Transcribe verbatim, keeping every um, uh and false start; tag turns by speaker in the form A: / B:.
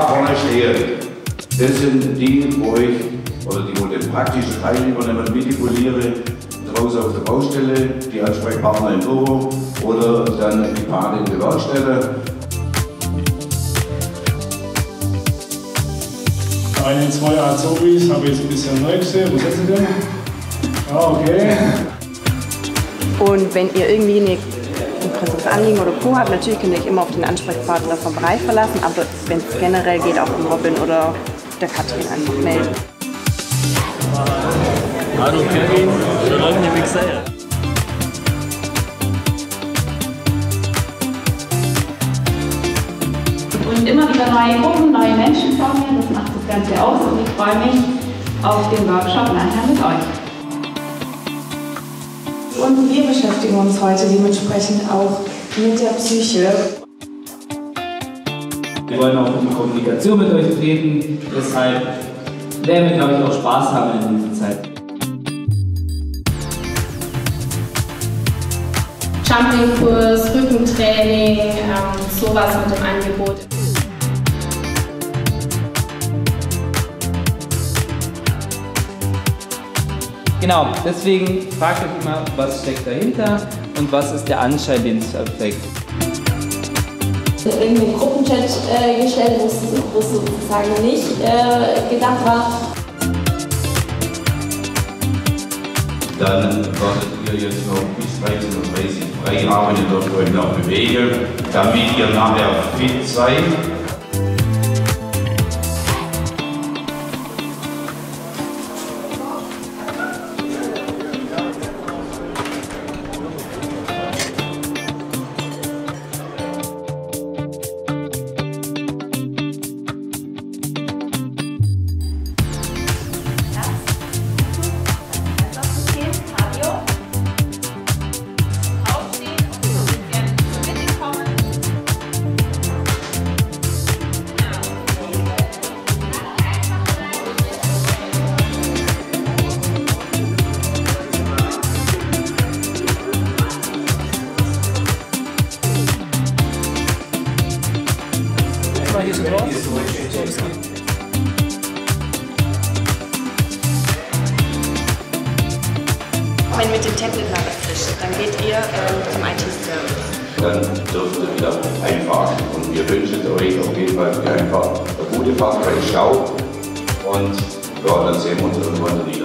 A: da vorne stehen, das sind die, wo ich, oder die, wo den praktischen Teil übernehmen, manipuliere, draußen auf der Baustelle, die Ansprechpartner im Büro oder dann die Paare in der Werkstätte.
B: Eine, zwei Azubis habe ich jetzt ein bisschen neu gesehen. Wo sind sie denn? Ah, okay.
C: Und wenn ihr irgendwie eine, ein größeres Anliegen oder Co. habt, natürlich könnt ihr euch immer auf den Ansprechpartner vom Bereich verlassen, aber wenn es generell geht, auch den Robin oder der Katrin einfach melden.
D: Hallo Kevin, schon lange nicht mehr gesehen.
E: Und immer wieder neue Gruppen, neue Menschen vor mir, das macht das Ganze aus und ich freue mich auf den Workshop nachher mit euch.
F: Und wir beschäftigen uns heute dementsprechend auch mit der Psyche.
G: Wir wollen auch in Kommunikation mit euch treten, deshalb werden wir, glaube ich, auch Spaß haben in dieser Zeit.
E: Jumping-Kurs, Rückentraining, ähm, sowas mit dem Angebot.
G: Genau, deswegen fragt euch immer, was steckt dahinter und was ist der Anschein, den es erweckt.
H: Irgendwie einen Gruppenchat äh, gestellt, wo es sozusagen nicht äh, gedacht war.
A: Dann werdet ihr jetzt noch bis dreizehn Uhr dreißig frei haben, ihr dürft euch noch bewegen, damit ihr nachher fit seid.
D: Hier ist drauf.
C: Wenn mit dem Tablet mal was ist, dann geht ihr ähm, zum I T-Service.
A: Dann dürft ihr wieder einfahren. Und wir wünschen euch auf jeden Fall einfach eine gute Fahrt bei Stau. Und ja, dann sehen wir uns irgendwann in die